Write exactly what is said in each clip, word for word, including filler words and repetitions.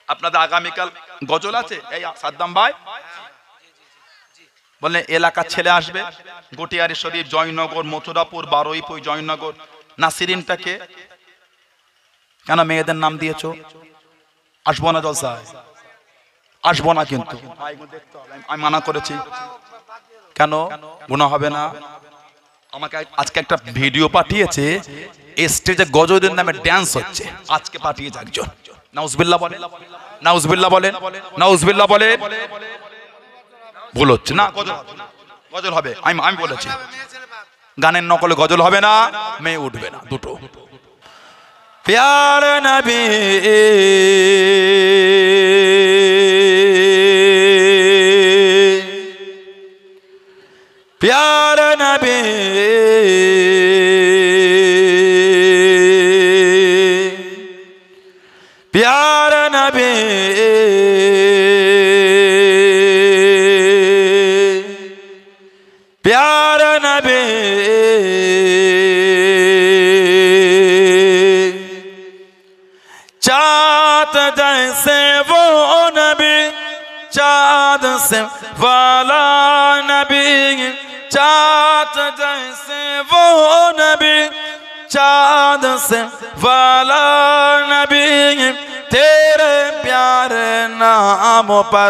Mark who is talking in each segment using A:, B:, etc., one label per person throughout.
A: আপনাদের আগামীকাল গজল আছে এই সাদ্দাম ভাই বললেন এলাকার ছেলে আসবে গটিয়ারি শরীফ জয়নগর মথুরাপুর বারুইপুর জয়নগর নাসিরিনটাকে কেন মেয়েদের নাম দিয়েছো আসবো না জলসায় আসবো না কিন্তু আমি মানা করেছি কেন গুনাহ হবে না আমাকে আজকে একটা ভিডিও পাঠিয়েছে স্টেজে গজলের নামে ড্যান্স হচ্ছে আজকে পাঠিয়েছে একজন নাউজুবিল্লাহ বলেন নাউজুবিল্লাহ বলেন নাউজুবিল্লাহ বলেন ভুল হচ্ছে না গজল গজল হবে আমি আমি বলেছি গানের নকলে গজল হবে না মেয়ে উঠবে না দুটো প্যার নবী प्यार नबी प्यार नबी प्यार नबी चाँद जैसे वो नबी चाँद से वाला नबी चाँद जैसे वो नबी चाँद से वाला नबी तेरे प्यारे नाम पर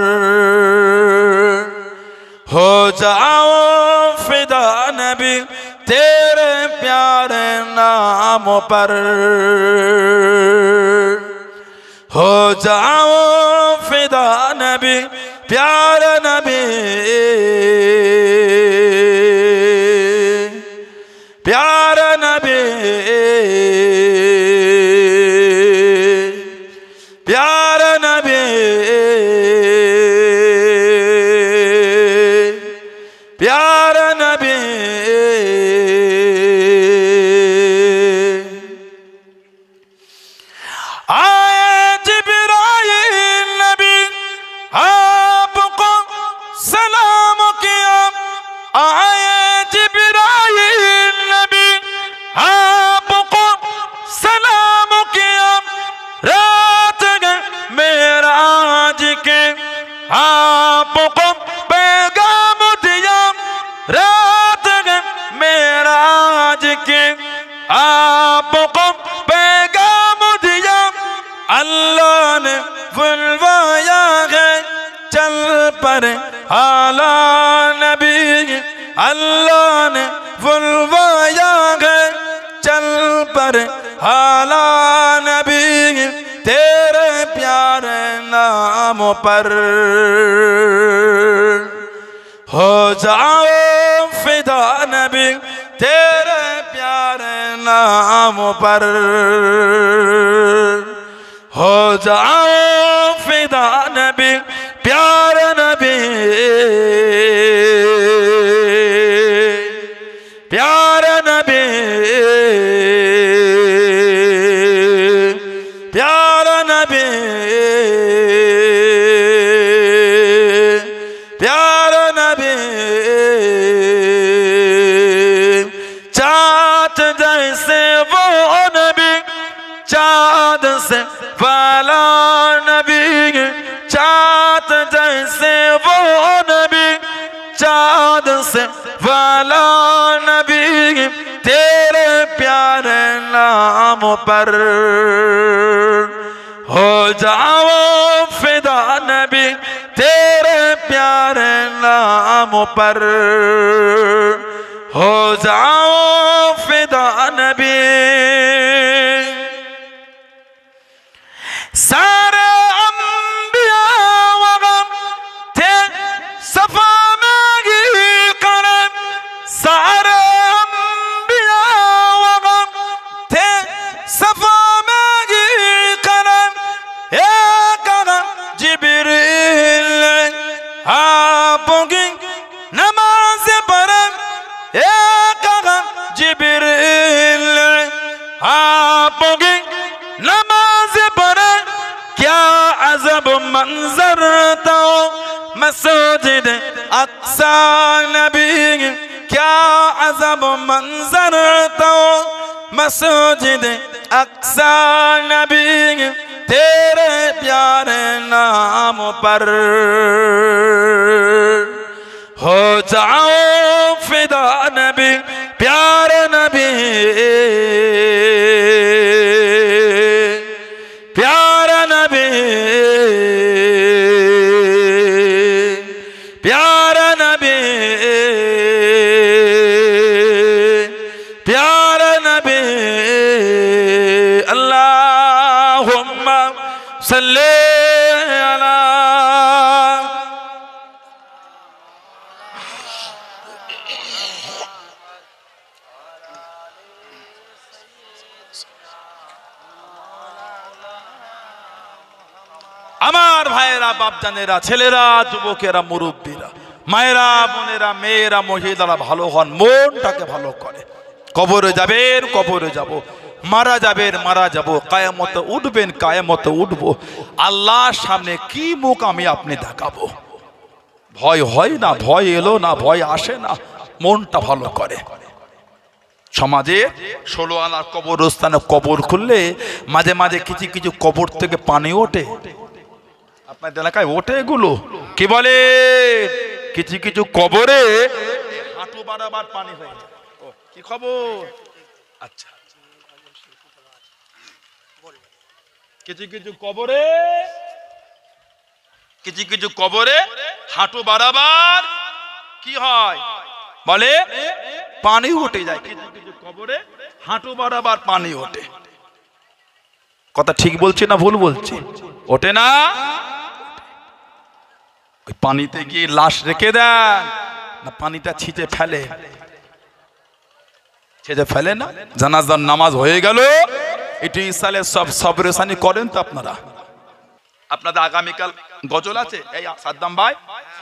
A: हो जाओ फिदा नबी तेरे प्यारे नाम पर हो जाओ फिदा नबी प्यारे नबी प्यारे नबी प्यारे नबी प्यारे नबी आए जिब्राइल नबी आपको सलाम किया आए जिब्राइल नबी आपको सलाम किया रात मेराज के आपको पैगाम दिया रात मेराज के आपको पैगाम दिया अल्लाह ने बुलवाया है चल पर आला नबी अल्लाह ने बुलवाया है चल पर आला नबी तेरे प्यारे नाम पर हो जाओ फिदा नबी तेरे प्यारे नाम पर हो जाओ फिदा नबी प्यारे नबी प्यारे नबी प्यारे नबी प्यारे नबी चाँद जैसे वो नबी चाँद से वाला नबी चाँद जैसे वो नबी चाँद से वाला नबी तेरे प्यारे नाम पर हो जाओ फिदा नबी तेरे प्यारे नाम पर हो जाओ फिदा नबी सारे अंबिया वगैरह थे सफा में ही करम सारे अंबिया वगैरह थे सफा में ही करम एक जिब्रील आपकी नमाज पढ़े एक जिब्रील आपकी नमाज पढ़े क्या अजब मंजर तो मस्जिद अक्सा नबी क्या अजब मंजर तो मस्जिद अक्सा नबी तेरे प्यार नाम पर हो जाओ फिदा नबी प्यारे नबी प्यारे नबी प्यारे नबी प्यारे नबी अल्लाहुम्मा सल्ले अला। আমার ভাইয়েরা, বাপজানেরা, ছেলেরা, যুবকেরা, মুরব্বীরা, মায়েরা, বোনেরা, মেয়েরা, মহিলারা ভালো হন, মনটাকে ভালো করে। কবরে যাবেন, কবরে যাব, মারা যাবেন, মারা যাব, কায়ামতে উঠবেন, কায়ামতে উঠবো। আল্লাহর সামনে কি মুখ আমি আপনি দেখাবো? ভয় হয় না, ভয় এলো না, ভয় আসে না, মনটা ভালো করে। সমাজে ষোলো আনার কবরস্থানে কবর খুললে মাঝে মাঝে কিছু কিছু কবর থেকে পানি ওঠে। আপনাদের এলাকায় ওঠে এগুলো? কি বলে? কিছু কিছু কবরে হাঁটু বাড়াবার পানি হয়ে যায়। ও কি খবর? আচ্ছা, কিছু কিছু কবরে কিছু কিছু কবরে হাঁটু বাড়াবার কি হয় বলে? পানি উঠে যায়। কিছু কিছু কবরে হাঁটু বাড়াবার পানি ওঠে। কথা ঠিক বলছি না ভুল বলছি? ওঠে না? ওই পানিতে গিয়ে লাশ রেখে দেন না পানিটা ছিটে ফেলে? ছিটে ফেলে না? জানাজার নামাজ হয়ে গেল, এটি সালে সব সবরেসানি করেন তো আপনারা? আপনাদের আগামীকাল গজল আছে? এই সাদ্দাম ভাই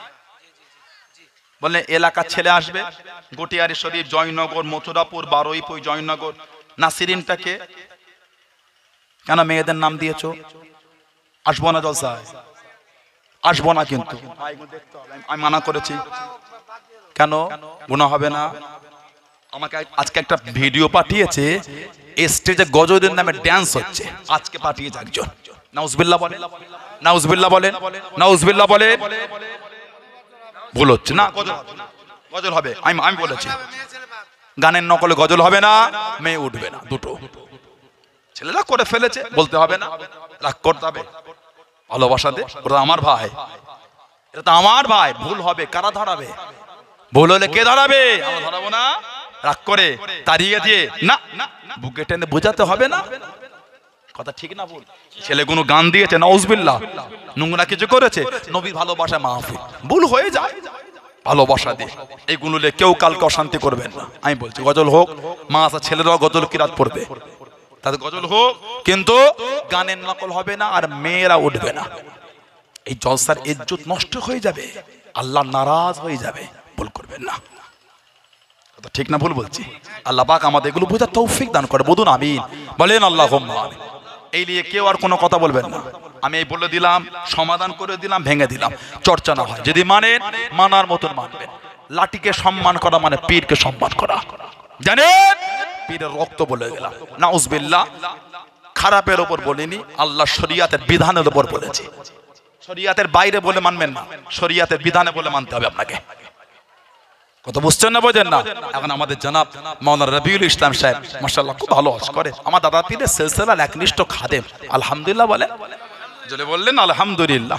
A: বললেন এলাকার ছেলে আসবে, গটিয়ারি শরীফ, জয়নগর, মথুরাপুর, বারুইপুর, জয়নগর। নাসিরিনটাকে কেন মেয়েদের নাম দিয়েছো? আসবো না জলসায়, আসবো না। কিন্তু আমি মানা করেছি। কেন? গুনাহ হবে না? আমাকে আজকে একটা ভিডিও পাঠিয়েছে, স্টেজে গজলের নামে ড্যান্স হচ্ছে, আজকে পাঠিয়েছে একজন। নাউজুবিল্লাহ বলেন, নাউজুবিল্লাহ বলেন, নাউজুবিল্লাহ বলেন। ভুল হচ্ছে না? গজল গজল হবে, আমি আমি বলেছি গানের নকলে গজল হবে না, মেয়ে উঠবে না, দুটো। ছেলেরা করে ফেলেছে, বলতে হবে না, রাগ করতে হবে, ভালোবাসা দে, ওটা আমার ভাই, এটা তো আমার ভাই। ভুল হবে, কারা ধরাবে? ভুল হলে কে ধরাবে? আমরা ধরাবো না। রাগ করে তাড়িয়ে দিয়ে না, বুকে টেনে বোঝাতে হবে না। কথা ঠিক না ভুল? ছেলেগুলো গান দিয়েছে, নাউজুবিল্লাহ, নোংরা কিছু করেছে, নবীর ভালোবাসা মাহফিল, ভুল হয়ে যায়, ভালোবাসা দিয়ে এইগুলো কেউ কালকে অশান্তি করবেন না। আমি বলছি গজল হোক, মা আসা ছেলেরাও গজল কিরাত পড়বে, তাদের গজল হোক, কিন্তু গানের নকল হবে না, আর মেয়েরা উঠবে না। এই জলসার ইজ্জত নষ্ট হয়ে যাবে, আল্লাহ নারাজ হয়ে যাবে। ভুল করবেন না। কথা ঠিক না ভুল বলছি? আল্লাহ পাক আমাদের এগুলো বোঝার তৌফিক দান করে। বলুন আমিন, বলেন আল্লাহুম্মা আমিন। এই নিয়ে কেউ আর কোনো কথা বলবেন না। আমি এই বলে দিলাম, সমাধান করে দিলাম, ভেঙে দিলাম, চর্চা না হয়। যদি মানেন, মানার মতন মানবেন। লাঠিকে সম্মান করা মানে পীরকে সম্মান করা, জানেন? পীরের রক্ত বলে গেলাম, নাউজুবিল্লাহ। খারাপের ওপর বলিনি, আল্লাহ শরিয়াতের বিধানের উপর বলেছি। শরিয়াতের বাইরে বলে মানবেন না, শরিয়াতের বিধানে বলে মানতে হবে আপনাকে। কত বুঝছেন না, বোঝেন না? এখন আমাদের জনাব মাওলানা রবিউল ইসলাম সাহেব মাশাআল্লাহ খুব ভালো ওয়াজ করে। আমার দাদা পীরের সিলসিলার একনিষ্ঠ খাদেম। আলহামদুলিল্লাহ বলে, জলে বললেন আলহামদুলিল্লাহ।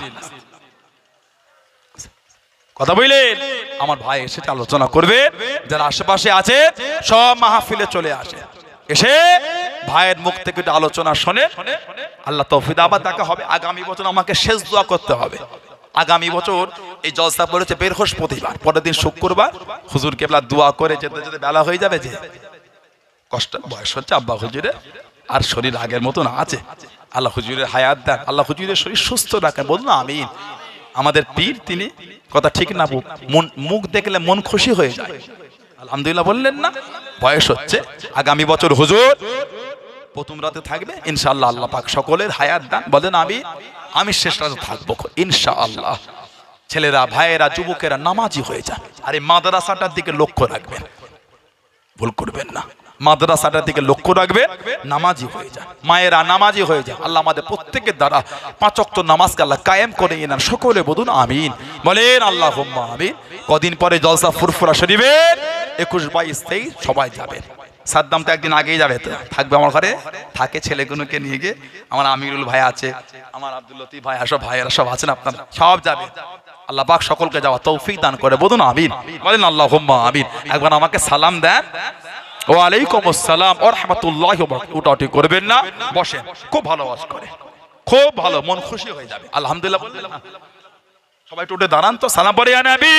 A: কথা বললেন, আমার ভাই এসে আলোচনা করবে, যারা আশেপাশে আছে সব মাহফিলে চলে আসে, এসে ভাইয়ের মুখ থেকে আলোচনা শোনে। আল্লাহ তৌফিক আবার দেখা হবে। আগামী বছর আমাকে শেষ দোয়া করতে হবে। আগামী বছর এই জলসা পড়েছে বৃহস্পতিবার, পরের দিন শুক্রবার। হুজুর কেবলা দোয়া করে যেতে যেতে বেলা হয়ে যাবে, যে কষ্ট বয়স হচ্ছে আব্বা হুজুরের, আর শরীর আগের মতন আছে। আল্লাহ হুজুরের হায়াত দেন, আল্লাহ হুজুরের শরীর সুস্থ রাখেন। বলুন আমিন। আমাদের পীর তিনি, কথা ঠিক না? মন মুখ দেখলে মন খুশি হয়ে যায়। আলহামদুলিল্লাহ বললেন না? বয়স হচ্ছে, আগামী বছর হুজুর প্রথম রাতে থাকবে ইনশাআল্লাহ। আল্লাহ পাক সকলের হায়াত দান। বলেন আমি আমি শেষ রাতে থাকবো ইনশাআল্লাহ। ছেলেরা, ভাইয়েরা, যুবকেরা নামাজি হয়ে যান, আর এই মাদ্রাসাটার দিকে লক্ষ্য রাখবেন, ভুল করবেন না। মাদ্রাসাটার দিকে লক্ষ্য রাখবে, নামাজি হয়ে যান, মায়েরা নামাজি হয়ে যান। আল্লাহ আমাদের প্রত্যেকের দ্বারা পাঁচ ওয়াক্ত নামাজকে আল্লাহ কায়েম করে নেন, সকলে বলুন আমিন, বলেন আল্লাহুম্মা আমিন। কদিন পরে জলসা ফুরফুরা শরীফের একুশ বাইশ তেইশ সবাই যাবেন। সাদ্দাম তো একদিন আগেই যাবে, তো থাকবে আমার ঘরে, থাকে ছেলেগুলোকে নিয়ে গিয়ে, আমার আমিরুল ভাই আছে, আমার আব্দুল লতিফ ভাই, সব ভাইয়েরা সব আছেন, আপনারা সব যাবে। আল্লাহ পাক সকলকে যাওয়া তৌফিক দান করে, বলুন আমিন, বলেন আল্লাহুম্মা আমিন। একবার আমাকে সালাম দেন, ওয়ালাইকুম আসসালাম ওয়া রাহমাতুল্লাহি ওয়া বারাকাতুহু। উঠাউঠি করবেন না, বসেন, খুব ভালো ওয়াজ করে, খুব ভালো, মন খুশি হয়ে যাবে। আলহামদুলিল্লাহ বললেন না? সবাই একটু উঠে দাঁড়ান তো, সালাম পড়ে ইয়া নবী।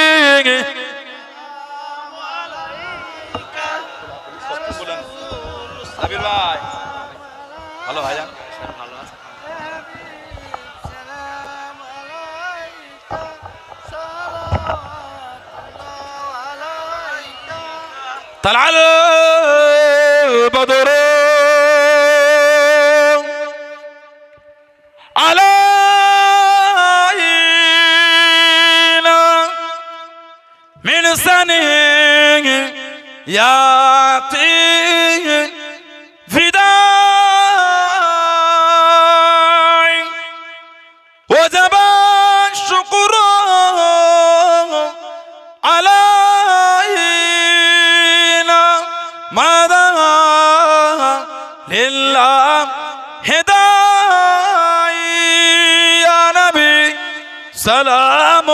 A: আবির ভাই ভালো ভাইজান, ভালো আছে। তালাল বদর আলাইনা মিন সানি ইয়াতি ফিদাই ওয়াজাব শুকর আলাইনা মাদা লিল্লাহ হিদাই ইয়া নবী সালাম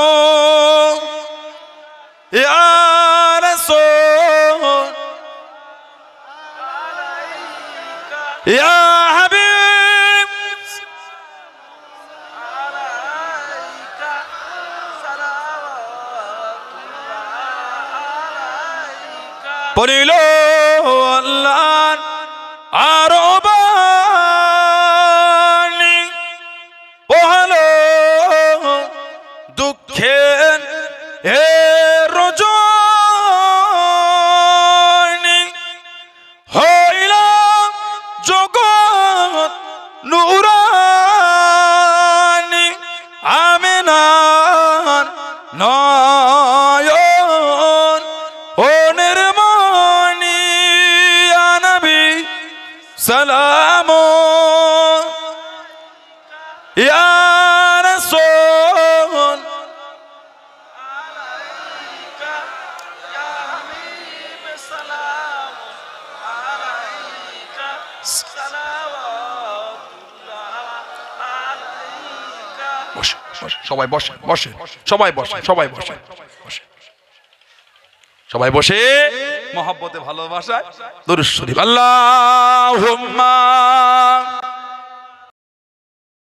A: ইয়া রাসূল ইয়া হাবিব আলাইকা সালাওয়াতুল্লাহ পড়িল আল্লাহ আরবানি পহলো দুঃখের এ রজনী হইল জগৎ নুরানি আমিনার নয়ন ও নির্মণি ইয়া নবী সালাম ইয়া রাসূল আলাইকা ইয়া হাবিব সালাম আলাইকা সালাওয়াতুল্লাহ আলাইকা। বসে বসে সবাই বসে বসে সবাই বসে সবাই বসে বসে সবাই বসে মহব্বতে ভালোবাসায় দরুদ শরীফ আল্লাহুম্মা